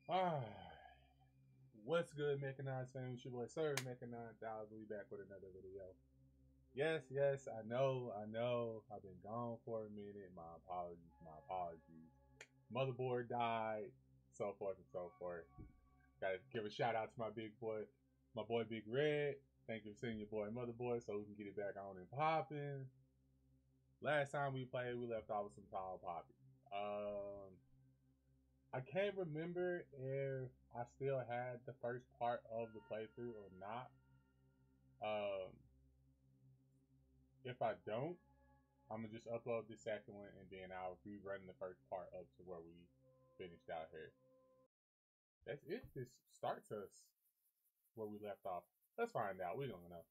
Ah, what's good, Mechanized fam? It's your boy Sir Mechanized. We back with another video. Yes, I know. I've been gone for a minute. My apologies. Motherboard died, so forth and so forth. Gotta give a shout out to my boy Big Red. Thank you for sending your boy Motherboard so we can get it back on and popping. Last time we played, we left off with some Tall Poppy. I can't remember if I still had the first part of the playthrough or not. Um, if I don't, I'm gonna just upload the second one and then I'll rerun the first part up to where we finished out here. That's it. This starts us where we left off. Let's find out. We don't know.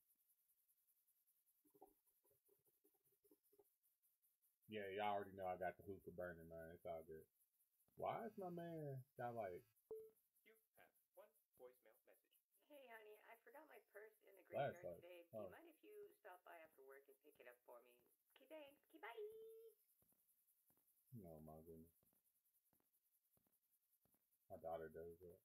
Yeah, y'all already know I got the hookah burning, man. It's all good. Why is my man got like? You have one voicemail message. Hey, honey, I forgot my purse in the Last graveyard night. today. Do you mind if you stop by after work and pick it up for me? Okay, thanks. Okay, bye. No, my goodness. My daughter does that.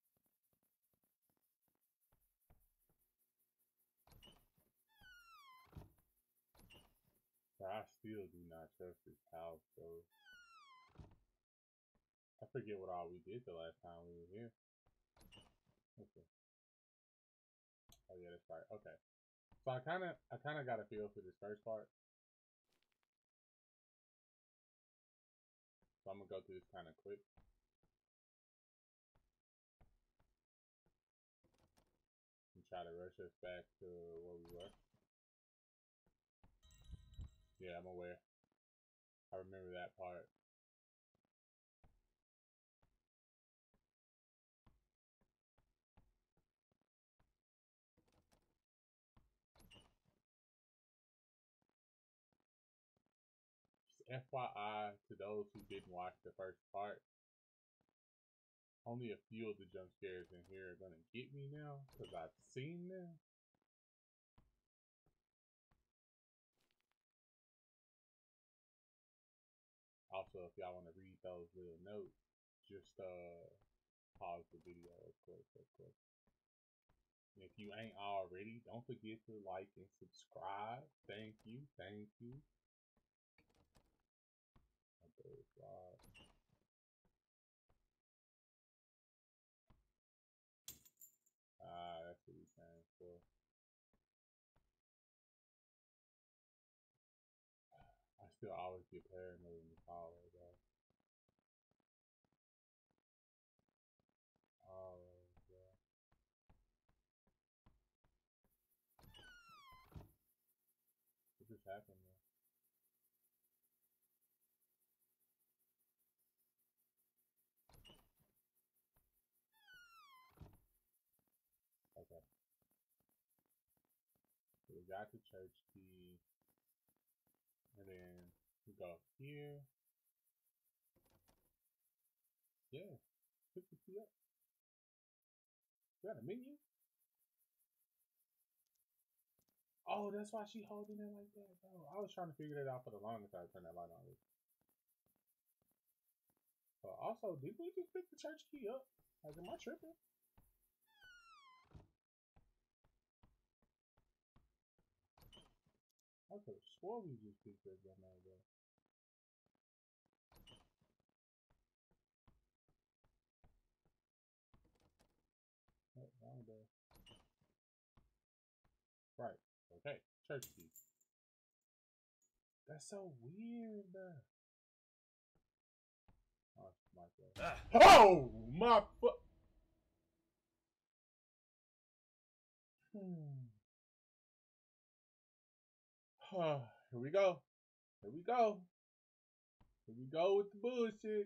But I still do not trust this house, though. I forget what all we did the last time we were here. Okay. Oh yeah, that's right. Okay. So I kind of got a feel for this first part. So I'm gonna go through this kind of quick. And try to rush us back to where we were. Yeah, I'm aware. I remember that part. Just FYI to those who didn't watch the first part, only a few of the jump scares in here are gonna get me now because I've seen them. Also, if y'all want to read those little notes, just pause the video, of course. And if you ain't already, don't forget to like and subscribe. Thank you. That's what he's saying for. I still always get paranoid in the hallway, though. Always, bro. What just happened, man? Okay. So we got the church key. And then we go here. Yeah. Pick the key up. Is that a menu? Oh, that's why she holding it like that, bro. I was trying to figure that out for the longest time. Turn that light on. Also, did we just pick the church key up? Like, am I tripping? I could have swore we just picked that gun out, bro. Oh, wrong door. Right. Okay. Church key. That's so weird. Oh, my God. Oh, my foot. Here we go. Here we go. Here we go with the bullshit.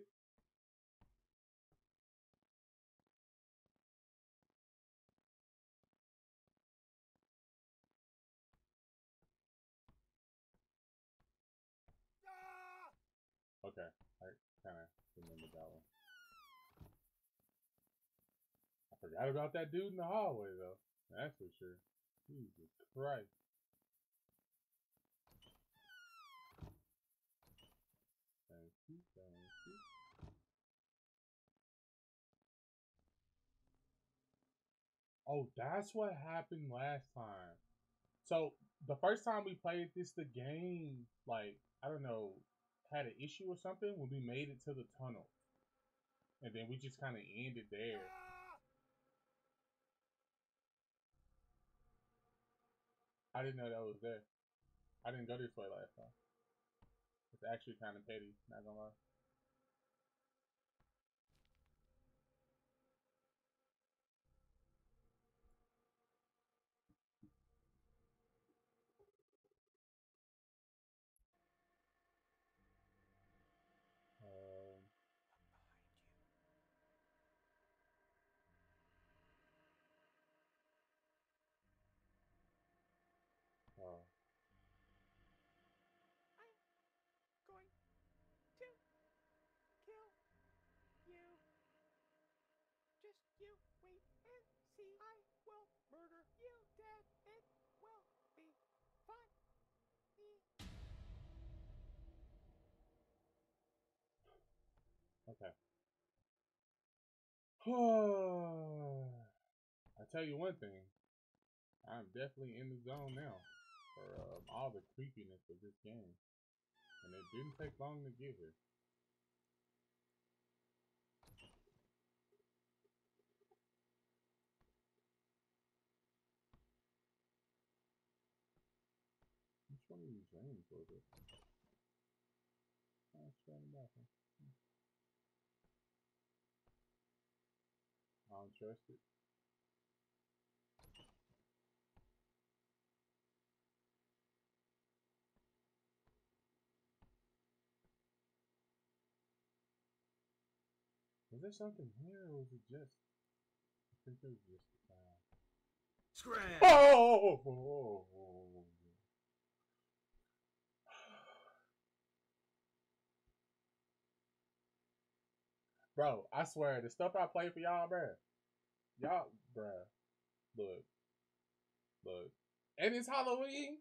Okay, I kind of remember that one. I forgot about that dude in the hallway, though. That's for sure. Jesus Christ. Thank you. Oh, that's what happened last time. So the first time we played this, the game, like, I don't know, had an issue or something when we made it to the tunnel. And then we just kind of ended there. I didn't know that was there. I didn't go this way last time. It's actually kind of petty, not gonna lie. Oh. I'm going to kill you. Just you wait and see. I will murder you dead. It will be fun. Okay. I tell you one thing. I'm definitely in the zone now for all the creepiness of this game. And it didn't take long to get here. Which one of these rooms was it? Oh, it's right in the bathroom. I don't trust it. Was there something here, or was it just? I think it was just the sound. Scram! Oh! Bro, I swear, the stuff I play for y'all, bruh. Y'all, bruh. Look. And it's Halloween.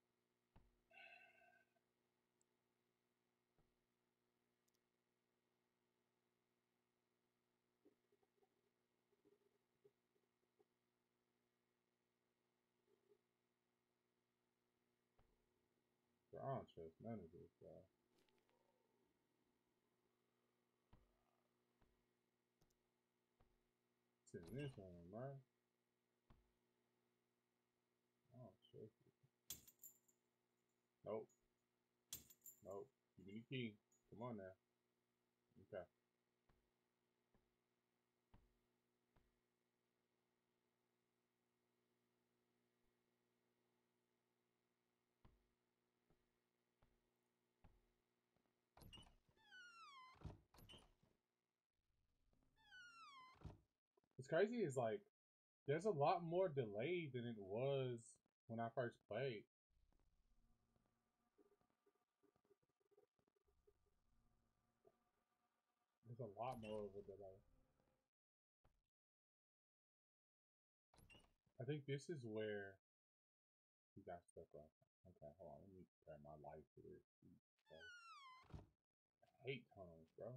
Bro, I don't trust none of this, bro. It's in this one, bro. I don't trust it. Nope. Give me the key. Come on now. Okay. What's crazy is like there's a lot more delay than it was when I first played. There's a lot more of a delay. I think this is where we got stuck on. Okay, hold on. Let me compare my life to this. I hate tunnels, bro.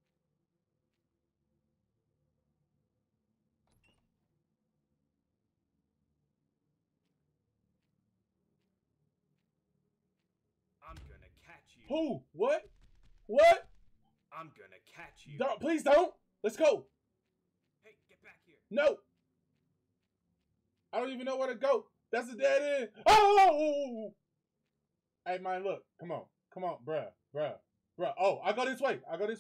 I'm gonna catch you. Who? What? What? I'm gonna catch you. Don't, please don't. Let's go. Hey, get back here. No. I don't even know where to go. That's a dead end. Oh! Hey, man, look. Come on, bruh. Oh, I go this way.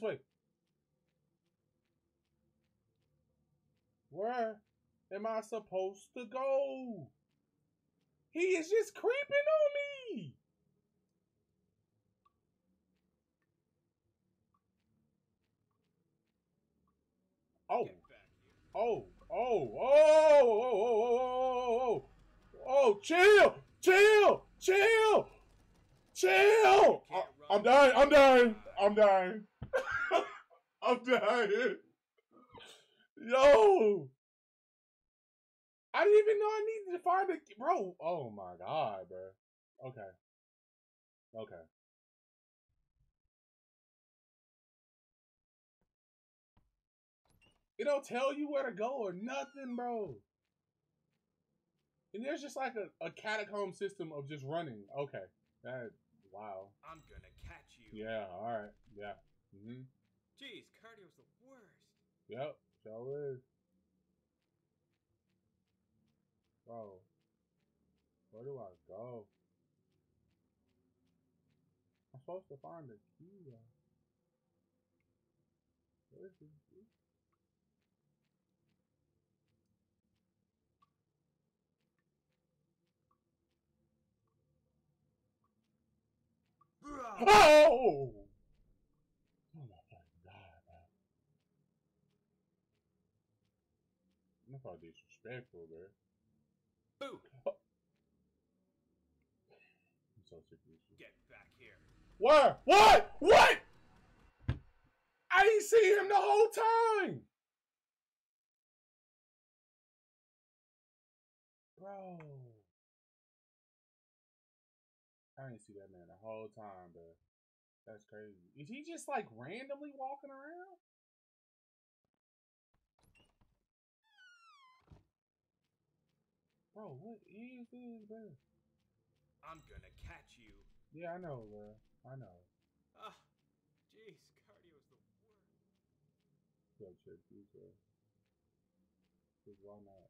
Where am I supposed to go? He is just creeping on me. Oh. Get back here. Oh, chill. I'm dying. I'm dying. Yo. I didn't even know I needed to find a bro. Oh my god, bro. Okay. It don't tell you where to go or nothing, bro. And there's just like a catacomb system of just running. Okay. That, wow. I'm gonna catch you. Yeah, alright. Yeah. Mm-hmm. Jeez, cardio's the worst. Yep, sure is. Bro. Where do I go? I'm supposed to find the key though. Where is this key? Oh! Oh my fucking god, man. That's all disrespectful, bro. Boo! Oh. I'm so sick of this shit. Get back here. Where? What? What? I ain't seen him the whole time! Bro. I didn't see that man the whole time, bro. That's crazy. Is he just like randomly walking around? Bro, what is this, bro? I'm gonna catch you. Yeah, I know, bro. I know. Ah, jeez, cardio's the worst. Go check these, bro. Cause why not?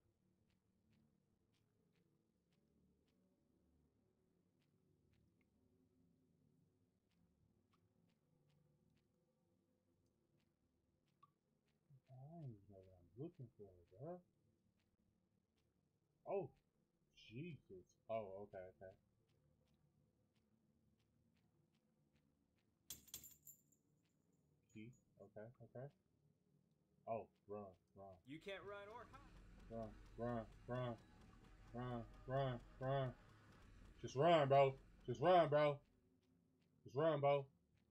I don't even know what I'm looking for, bro. Oh, Jesus. Oh, okay, okay. Key. Okay, okay. Oh, run, run, You can't run or hide. run, run, run, run, run, run. Just run, bro. Just run, bro. Just run, bro.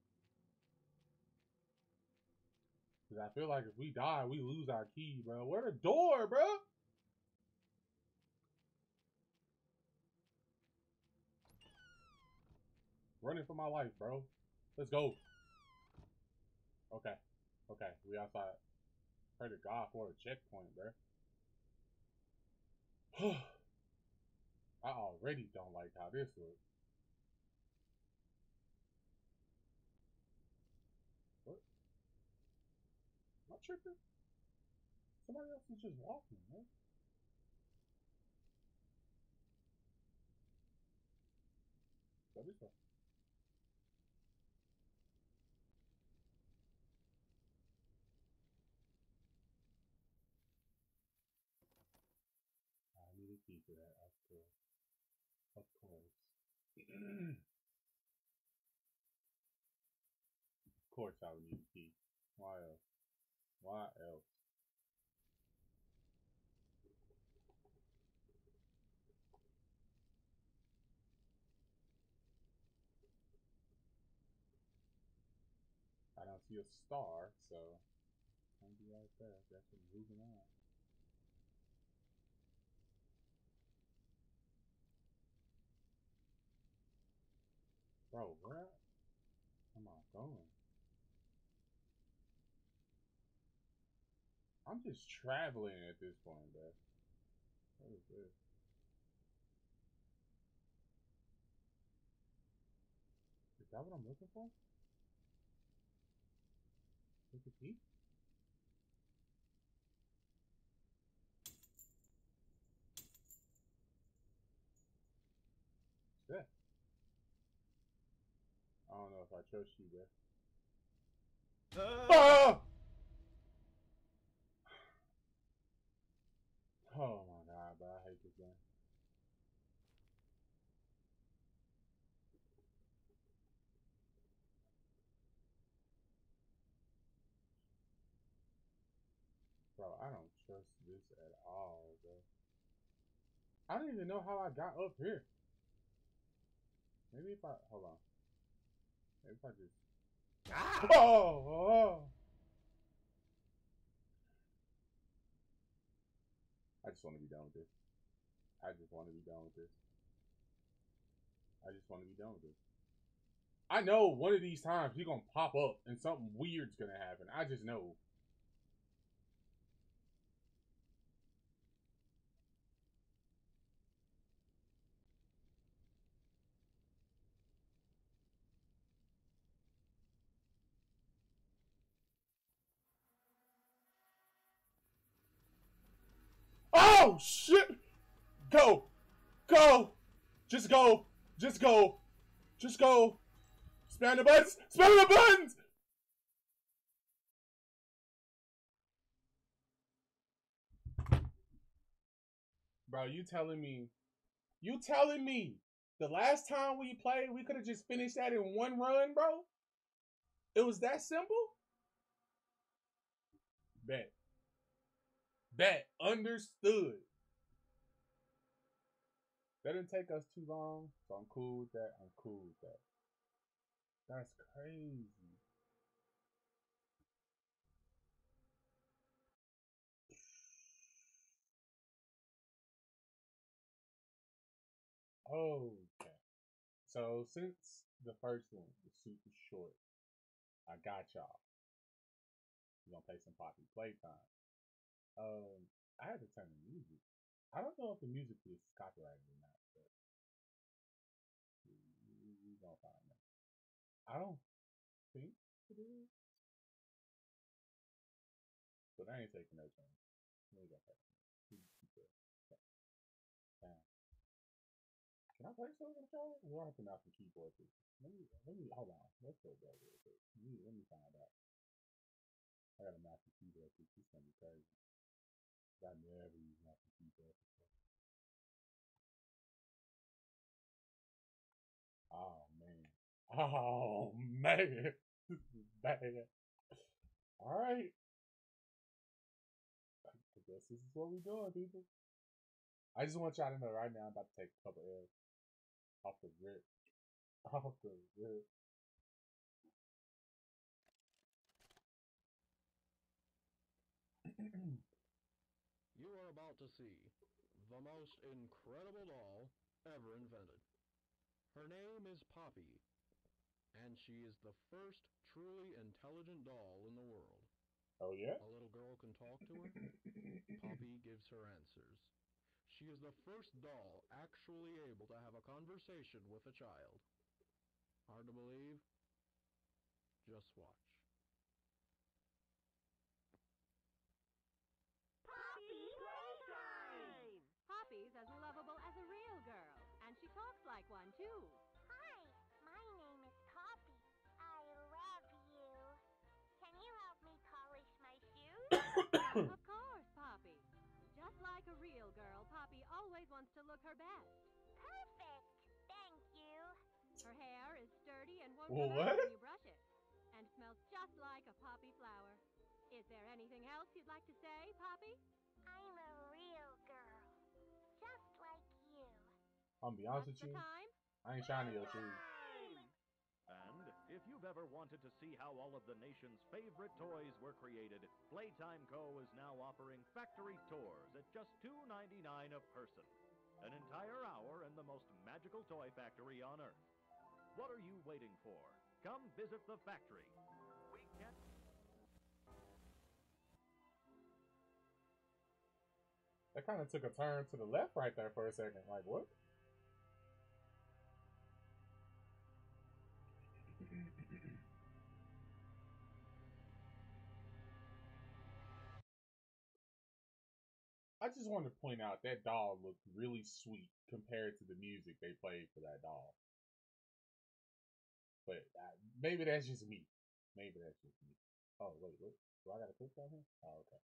Cause I feel like if we die, we lose our key, bro. Where the door, bro? Running for my life, bro. Let's go. Okay. Okay. We outside. Pray to God for a checkpoint, bro. I already don't like how this looks. What? Am I tripping? Somebody else is just walking, man. Go this way. I need a key for that, of course. Of course. Of course I would need a key. Why else? Why else? I don't see a star, so I'll be right there. Guess I'm moving on. Bro, where am I going? I'm just traveling at this point, bro. What is this? Is that what I'm looking for? With the key? What's that? I don't know if I trust you, bro. Ah! Oh my god, bro. I hate this game. Bro, I don't trust this at all, bro. I don't even know how I got up here. Maybe if I... Hold on. Maybe if I just... Ah! Oh! I just want to be done with this. I just want to be done with this. I just want to be done with this. I know one of these times he's going to pop up and something weird's going to happen. I just know. Oh shit! Go! Go! Just go! Just go! Just go! Spam the buttons! Spam the buttons! Bro, you telling me the last time we played, we could have just finished that in one run, bro? It was that simple? Bet. Bet. Understood. That didn't take us too long, so I'm cool with that. I'm cool with that. That's crazy. Okay. So since the first one was super short, I got y'all. We're gonna play some Poppy Playtime. I had to turn the music. I don't know if the music is copyrighted or not, but we gonna find out. I don't think it is, but I ain't taking no chance. We gonna play. Can I play something on the controller? We'll have to mouse and keyboard too. Let me hold on. Let's go back real quick. Let me find out. I got a mouse and keyboard too. This is gonna be crazy. I never use mouse and keyboard before. Oh man. Oh man. This is bad. Alright. I guess this is what we doing, people. I just want y'all to know right now I'm about to take a couple L's off the rip. Off the rip. You are about to see the most incredible doll ever invented. Her name is Poppy, and she is the first truly intelligent doll in the world. Oh yeah? A little girl can talk to her. Poppy gives her answers. She is the first doll actually able to have a conversation with a child. Hard to believe? Just watch. Poppy Playtime! Poppy's as lovable as a real girl, and she talks like one too. Hi, my name is Poppy. I love you. Can you help me polish my shoes? Of course, Poppy. Just like a real girl, Poppy always wants to look her best. Perfect. Thank you. Her hair is sturdy and won't Well, come out what? when you brush it, and smells just like a poppy flower. Is there anything else you'd like to say, Poppy? I'm a real girl. Just like you. I'm gonna be honest What's with the you. time? I ain't shining your shoes. And if you've ever wanted to see how all of the nation's favorite toys were created, Playtime Co. is now offering factory tours at just $2.99 a person. An entire hour in the most magical toy factory on Earth. What are you waiting for? Come visit the factory. We can't... That kind of took a turn to the left right there for a second. Like, what? I just want to point out that doll looked really sweet compared to the music they played for that doll. But maybe that's just me. Maybe that's just me. Oh, wait, what? Do I gotta click on here? Oh, okay.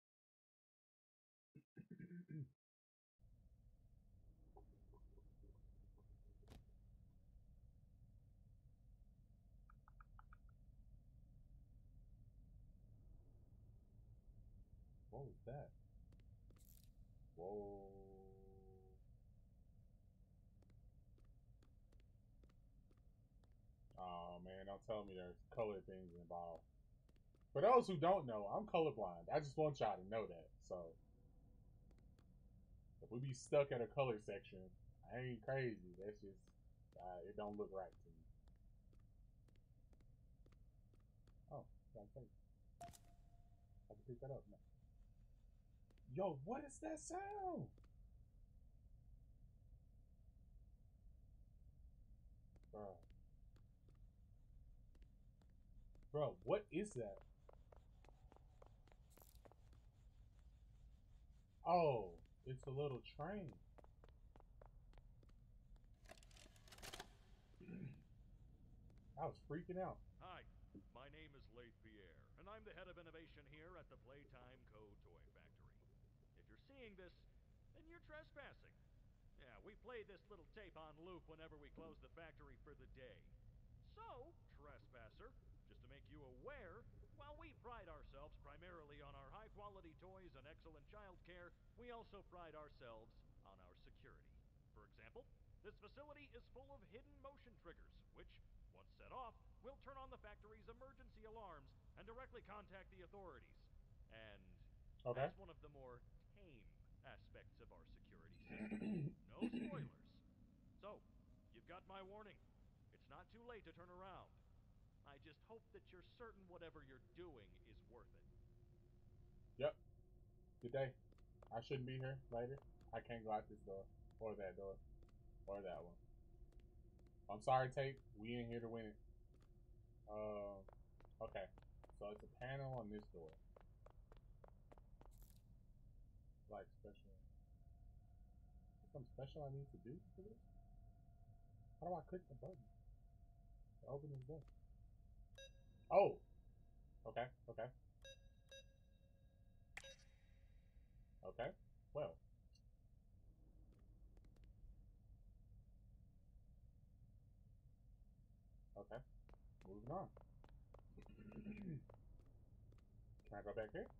What was that? Whoa. Oh man, don't tell me there's color things involved. For those who don't know, I'm colorblind. I just want y'all to know that. So if we be stuck at a color section, I ain't crazy. That's just it don't look right to me. Oh, I can pick that up now. Yo, what is that sound? Bro. Bro, what is that? Oh, It's a little train. I was freaking out. Hi, my name is Leith Pierre, and I'm the head of innovation here at the Playtime Co. Toy Factory. If you're seeing this, then you're trespassing. Yeah, we play this little tape on loop whenever we close the factory for the day. So, trespasser, just to make you aware, while we pride ourselves primarily on our high-quality toys and excellent child care, we also pride ourselves on our security. For example, this facility is full of hidden motion triggers, which, once set off, will turn on the factory's emergency alarms and directly contact the authorities. And Okay. that's one of the more tame aspects of our security system. No spoilers. So, you've got my warning. It's not too late to turn around. I just hope that you're certain whatever you're doing is worth it. Yep. Good day. I shouldn't be here later. I can't go out this door. Or that door. Or that one. I'm sorry, Tape. We ain't here to win it. Okay. So it's a panel on this door. Like special. Is something special I need to do for this? How do I click the button to open this door? Oh! Okay, okay. Okay. Well. Okay. Moving on. Can I go back here?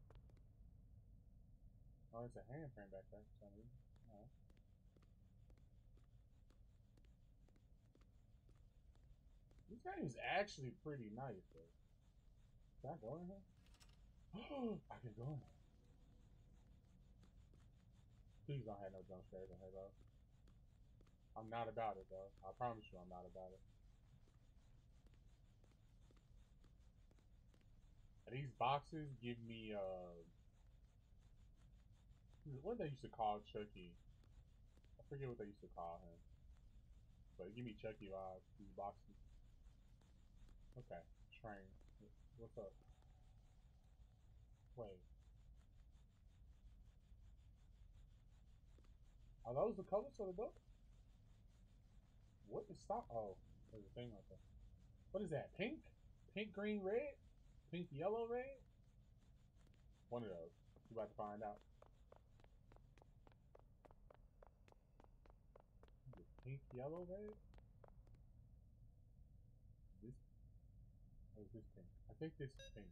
Oh, there's a handprint back there for some reason. Alright. This game is actually pretty nice, though. Can I go in here? Oh, I can go in here. Please don't have no jump scares in here, though. I'm not about it, though. I promise you I'm not about it. These boxes give me, what they used to call Chucky. I forget what they used to call him. But give me Chucky vibes, these boxes. Okay, train. What's up? Wait. Are those the colors for the book? What is stop? Oh, there's a thing right there. What is that? Pink? Pink, green, red? Pink, yellow, red? One of those. We're about to find out. Is it pink, yellow, red? This? Or is this pink? I think this is pink.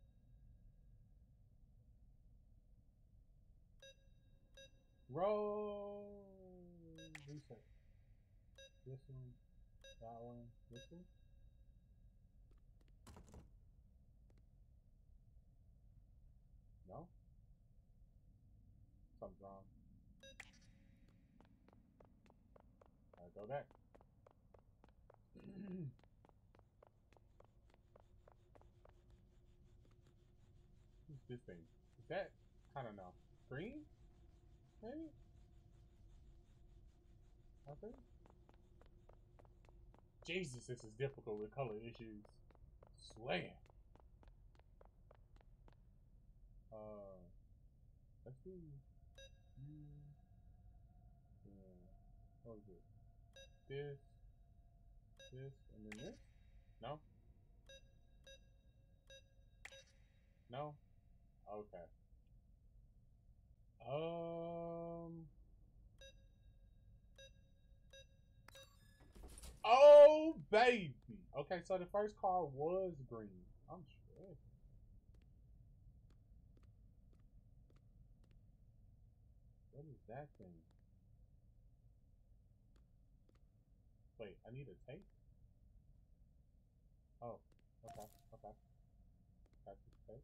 Roll! Reset. This one. That one. This one? No? Something's wrong. Alright, go back. What's this thing? Is that? I don't know. Green? Maybe? I think? Jesus, this is difficult with color issues. Swear. Let's do you. Yeah. What was it? This, and then this? No? No? Okay. Oh, baby. Okay, so the first car was green. I'm sure. What is that thing? Wait, I need a tape? Oh, okay, okay. Got this tape.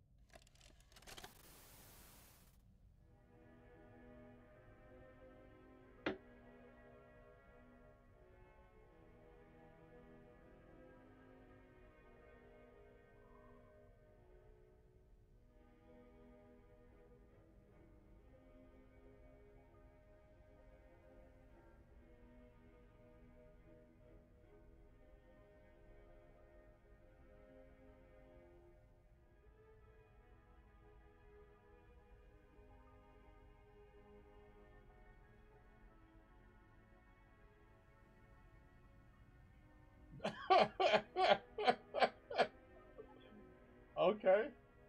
Okay.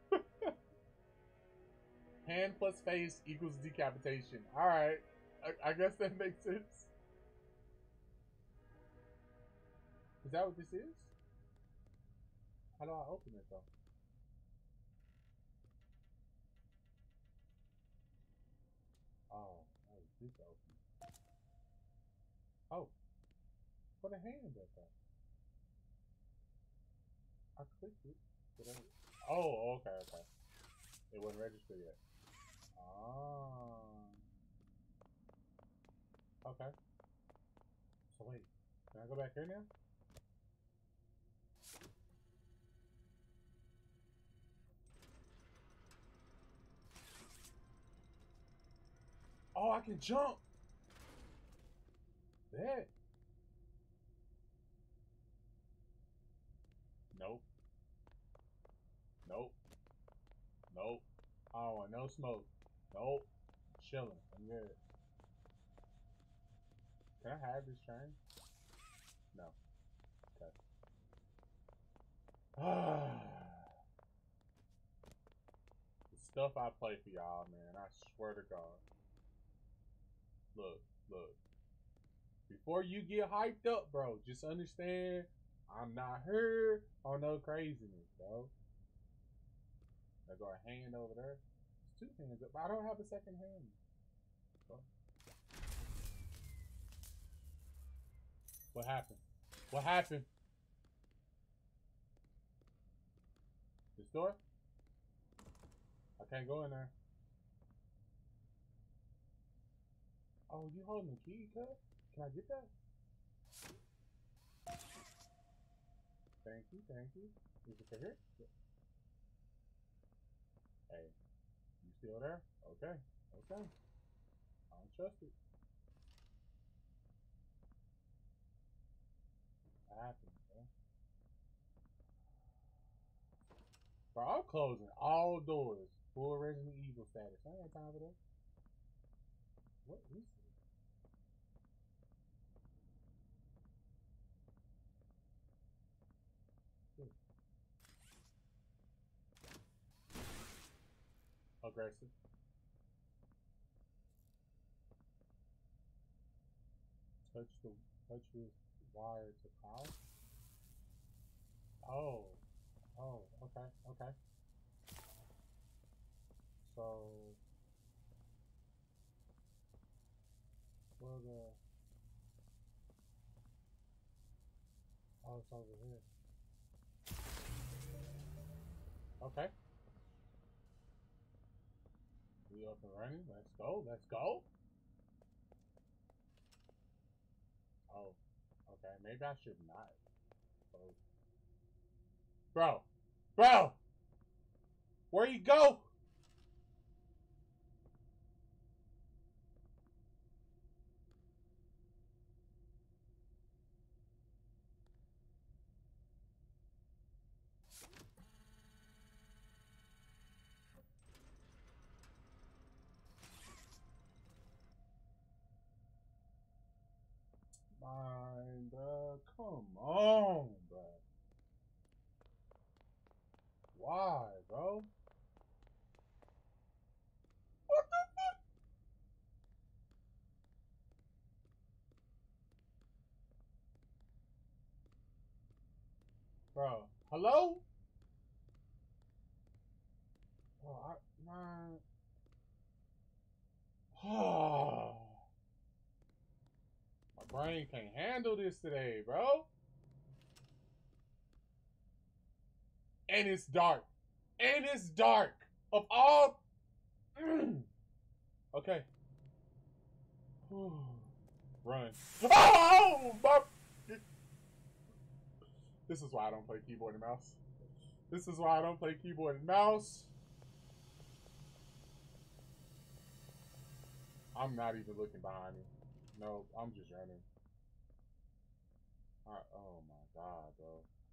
Hand plus face equals decapitation. Alright. I guess that makes sense. Is that what this is? How do I open it though? Oh, how is this open? Oh. Put a hand at that. I clicked it. Did I? Oh, okay. It wasn't registered yet. Ah. Okay. So wait, can I go back here now? Oh, I can jump. That. Nope. Nope. Nope. I don't want no smoke. Nope. I'm chilling. I'm good. Can I have this train? No. Okay. The stuff I play for y'all, man. I swear to God. Look. Before you get hyped up, bro, just understand I'm not here on no craziness, bro. I got a hand over there. There's 2 hands up. I don't have a second hand. So. What happened? What happened? This door? I can't go in there. Oh, you holding the key, cuz? Can I get that? Thank you. Is it for here? Yeah. Hey, you still there? Okay. I don't trust it. What happened, bro? Bro, I'm closing all doors. Full Resident Evil status. I ain't got time for that. What is this? Aggressive. Touch this wire to power. Oh, okay. So, where the? Oh, it's over here. Okay. We up and running. Let's go. Oh, okay. Maybe I should not. Bro, where you go? Mine, bro. Come on, bro. Why, bro? What the fuck? Bro, hello? Oh, mine. My brain can't handle this today, bro. And it's dark. Of all. Okay. Run. Oh! This is why I don't play keyboard and mouse. I'm not even looking behind me. No, I'm just running. Oh my god, bro.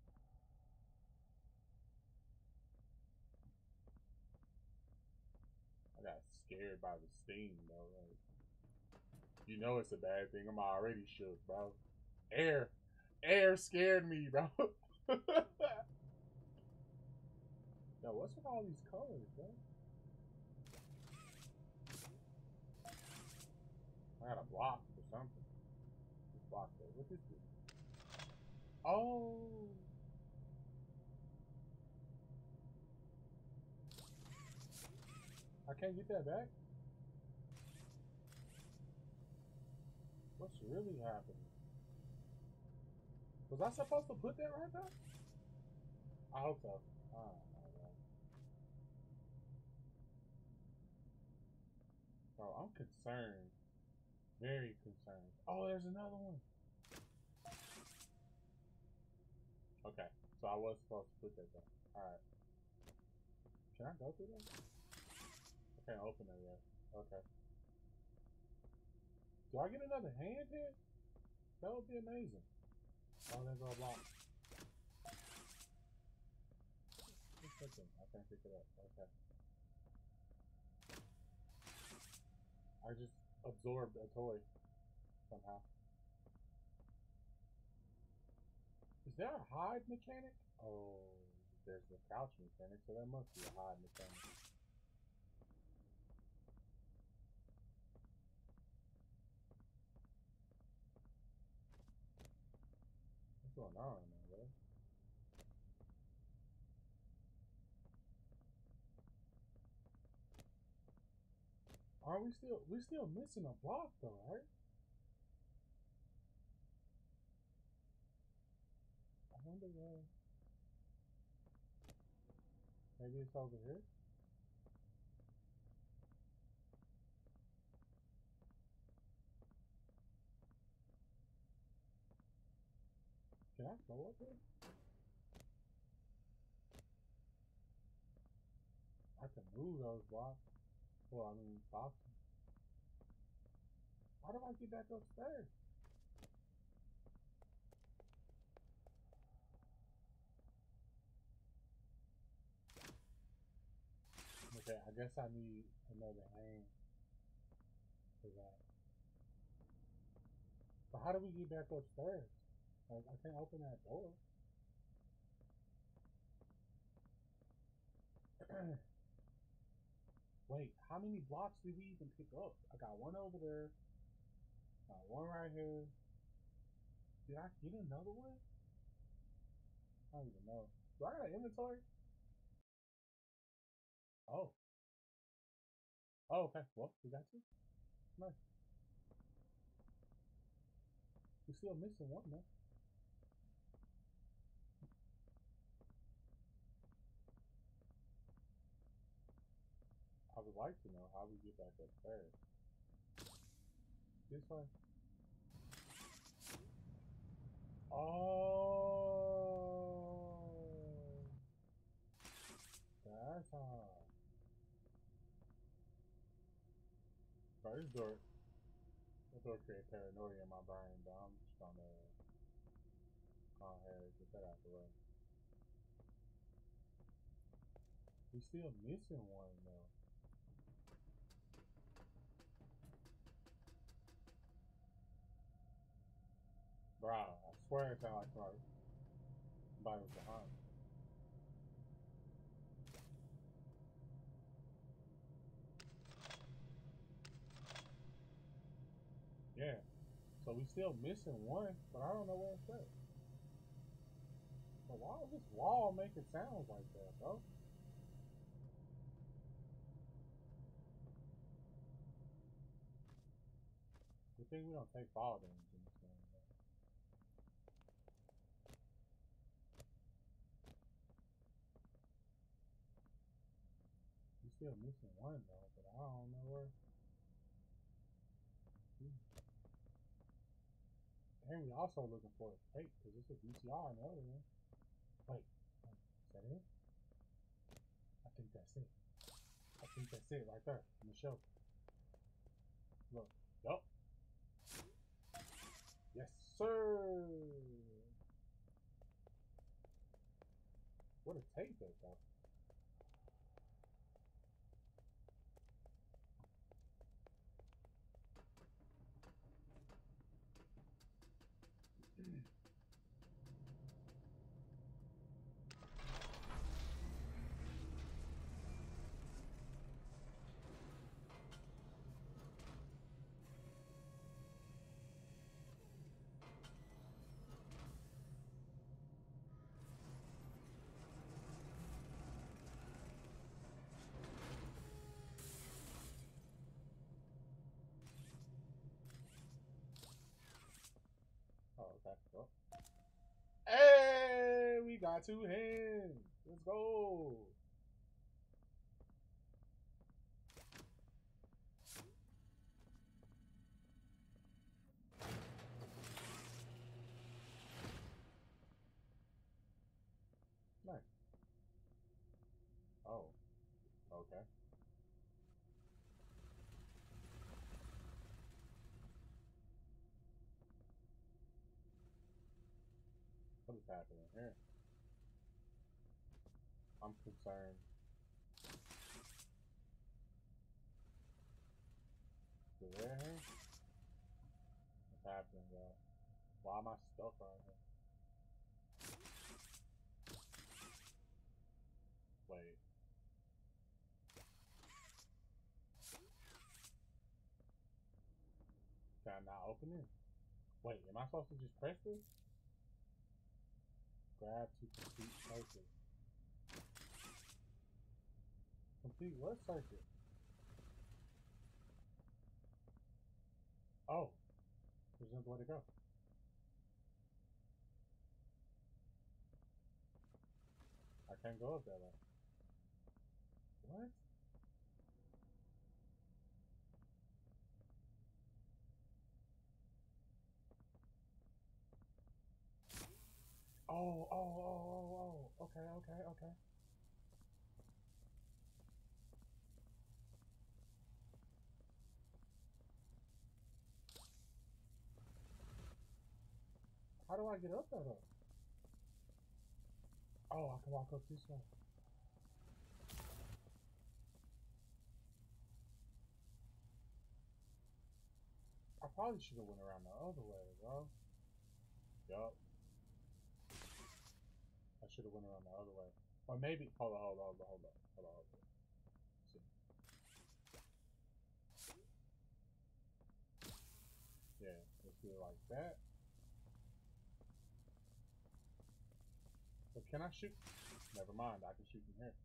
I got scared by the steam, bro. Like, you know it's a bad thing. I'm already shook, bro. Air. air scared me, bro. Yo, what's with all these colors, bro? I got a block or something. This block there. What is this? Oh. I can't get that back? What's really happening? Was I supposed to put that right there? I hope so. Oh, bro, I'm concerned. Very concerned. Oh, there's another one. Okay, so I was supposed to put that there. Alright. Can I go through that? I can't open it yet. Okay. Do I get another hand here? That would be amazing. Oh, there's a block. I can't pick it up. Okay. I just absorbed a toy somehow. Is there a hide mechanic? Oh, there's the crouch mechanic, so there must be a hide mechanic. What's going on now, bro? Are we still missing a block though, right? I wonder where. Maybe it's over here. Can I go up here? I can move those blocks. Well, I mean, boxes. How do I get back upstairs? Okay, I guess I need another hand for that. But how do we get back upstairs? Like, I can't open that door. Wait, how many blocks did we even pick up? I got one over there. Got one right here. Did I get another one? I don't even know. Do I got an inventory? Oh. Oh, okay. Well, we got two. Nice. We're still missing one, though. I would like to know how we get back upstairs. This way? Oh. That's how. Bro, this door creates paranoia in my brain, but I'm just gonna go ahead and get that out the way. We still missing one though. Bro, I swear it sounds like somebody was behind. Yeah. So we still missing one, but I don't know where it's at. So why is this wall making sounds like that, bro? Good thing we don't take fall damage in this game, bro. We still missing one though, but I don't know where. And we also looking for a tape because it's a VCR in the other one. Wait, is that it? I think that's it. I think that's it right there on the shelf. Look. Yup. Yes, sir. What a tape that though. Oh. Hey, we got 2 hands. Let's go. Nice. Oh, okay. What is happening here? I'm concerned. Is it here? What's happening, y'all? Why am I stuck right here? Wait. Can I not open it? Wait, am I supposed to just press this? Grab to complete circuit. Complete what circuit? Oh, there's another way to go. I can't go up that way. What? Oh. Okay. How do I get up that up? Oh, I can walk up this way. I probably should have went around the other way, bro. Yup. I should have went around the other way. Or maybe, hold on. See. Yeah, let's do it like that. But can I shoot? Never mind, I can shoot from here.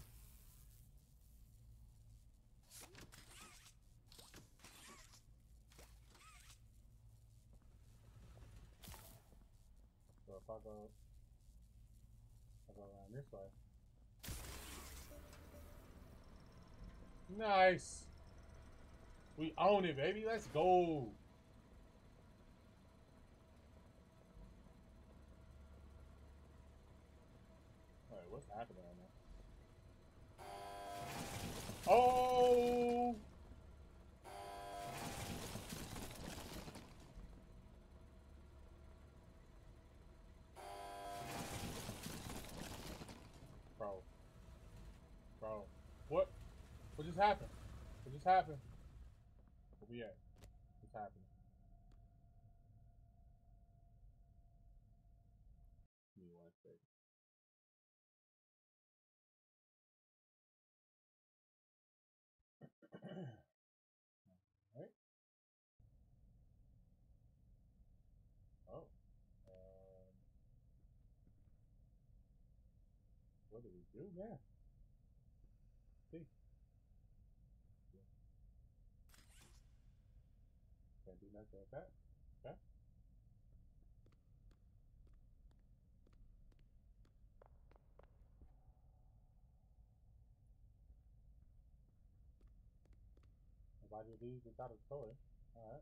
So if I go around this way. Nice! We own it, baby. Let's go! Wait, what's happening right now? Oh! Bro. What? What just happened? What just happened? Where we at? What's happening? Give me 1 second. Alright. Oh. What do we do now? See. Can't do nothing like that. Okay. Why did these without a toy? Alright.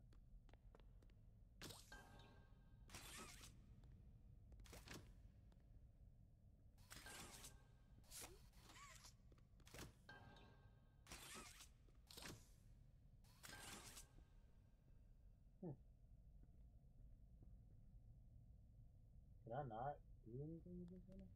Can I not do anything with this one?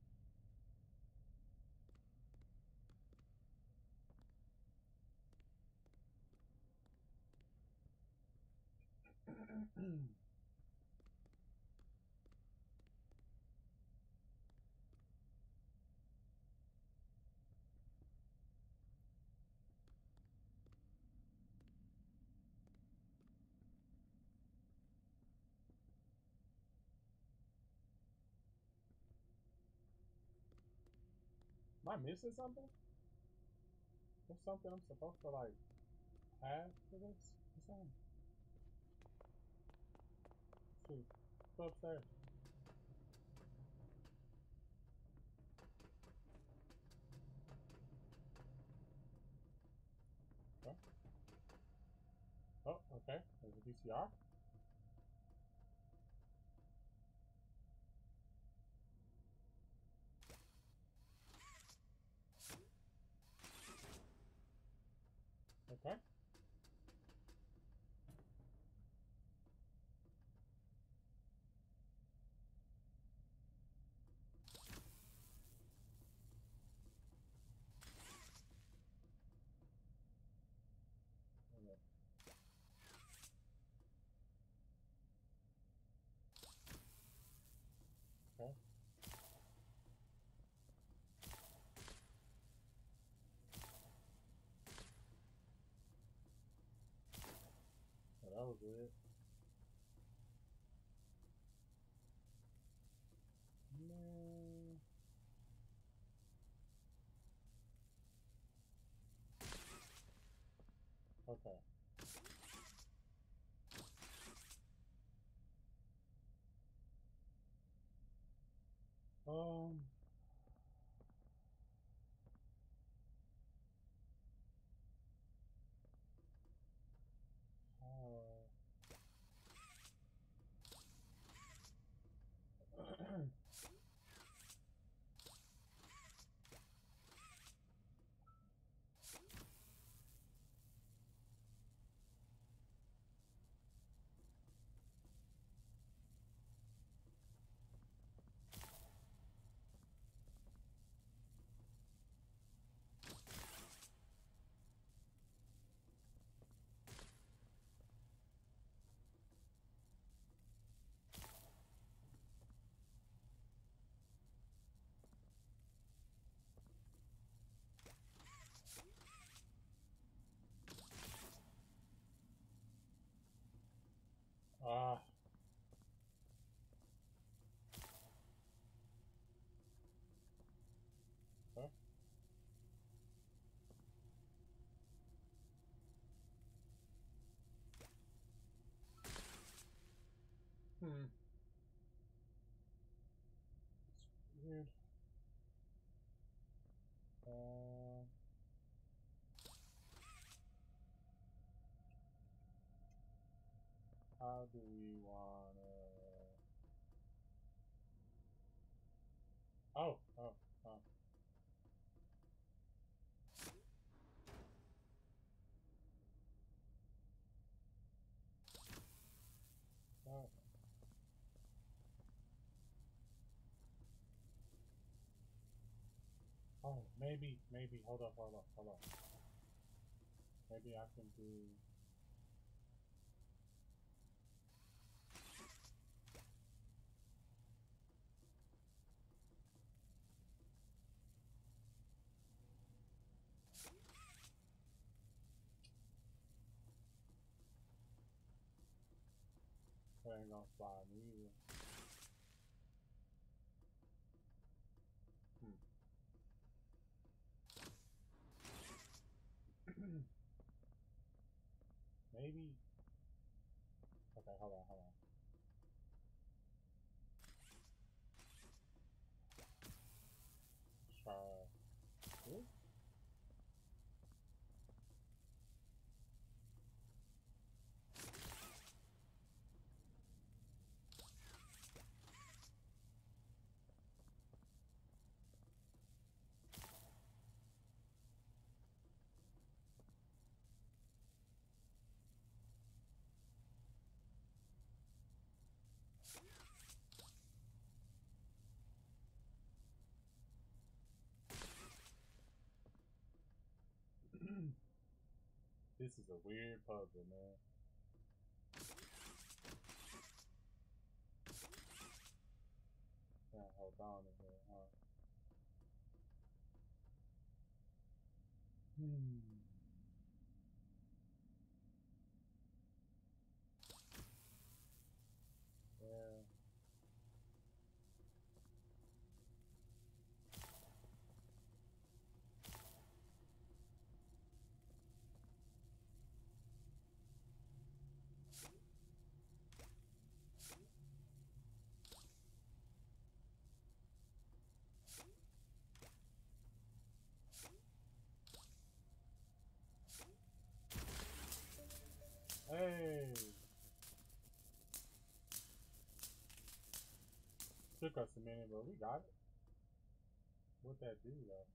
Am I missing something? There's something I'm supposed to like have for this or something? Let's see. go upstairs. Okay. Oh, okay. There's a VCR. Okay. Okay. Oh, that was weird. No. Okay. Um. Ah. Okay. Hmm. It's weird. How do we wanna? Oh, oh, oh. Oh. Oh, maybe, hold up, hold up, hold up. Maybe I can do. That ain't gonna fly me either. Maybe. Okay, hold on, hold on. Let's try this. This is a weird puzzle, man. Can't hold on in here, huh? Yeah. took us a minute, but we got it. What'd that do, though?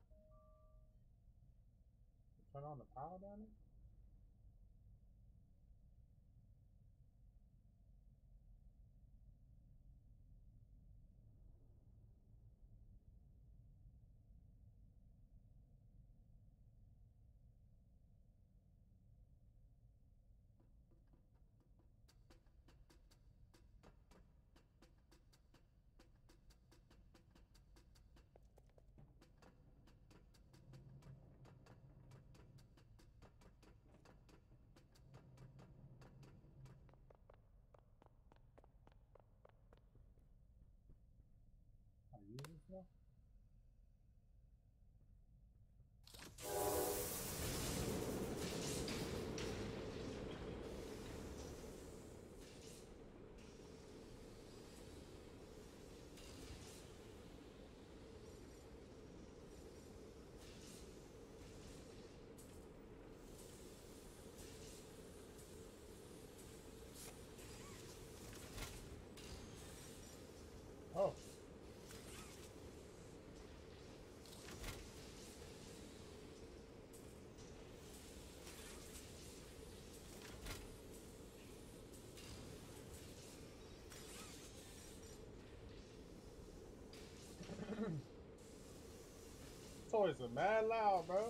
Turn on the power down there? I use this now? Oh. Toys are mad loud, bro.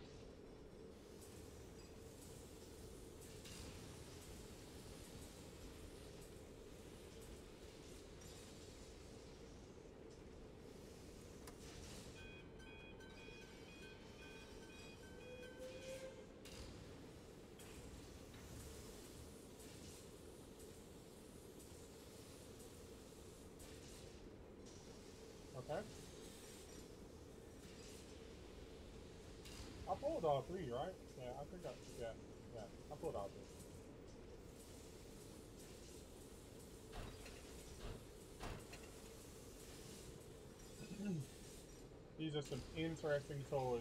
Okay. I pulled all three, right? Yeah, I think I pulled all three. These are some interesting toys.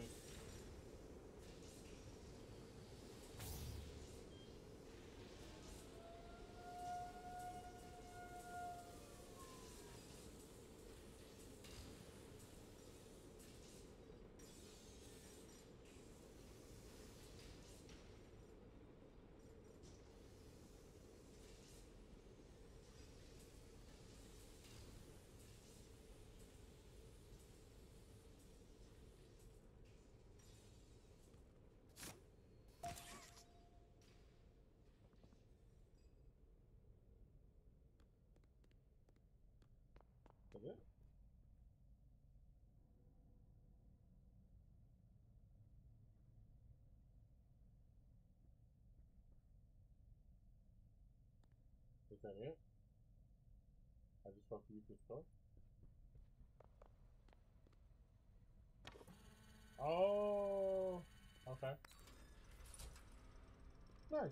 Is it? Is that it? I just supposed to use this toy? Oh, okay. Nice.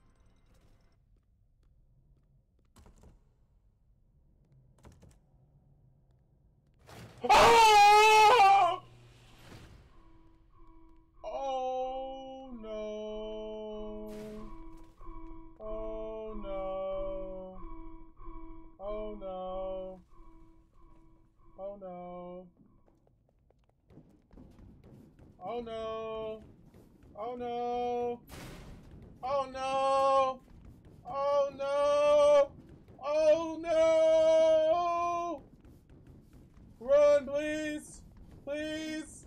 Oh! Oh no. Oh no. Oh no. Oh no. Oh no. Oh no. Oh no. Oh no. Oh no. Run, please. Please.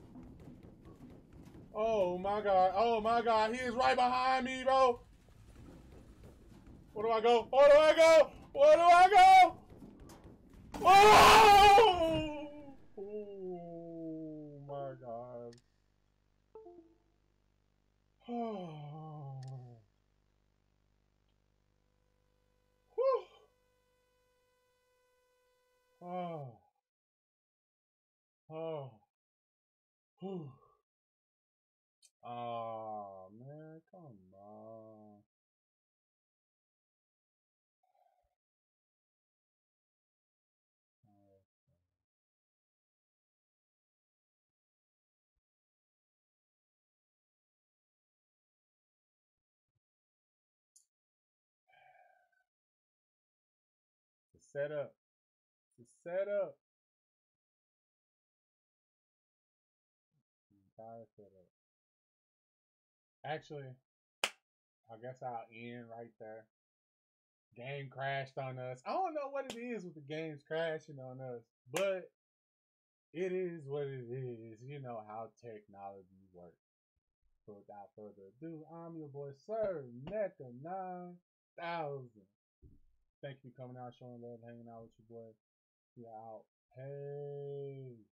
Oh my god. Oh my god. He is right behind me, bro. Where do I go? Where do I go? Where do I go? Oh! Oh my god. Oh. Whew. Oh. Oh. Whew. Oh man, come on. The setup It's a setup. Entire setup. Actually, I guess I'll end right there. Game crashed on us. I don't know what it is with the games crashing on us, but it is what it is. You know how technology works. So without further ado, I'm your boy, Sir Mecha 9000. Thank you for coming out, showing love, hanging out with your boy. We are out. Hey.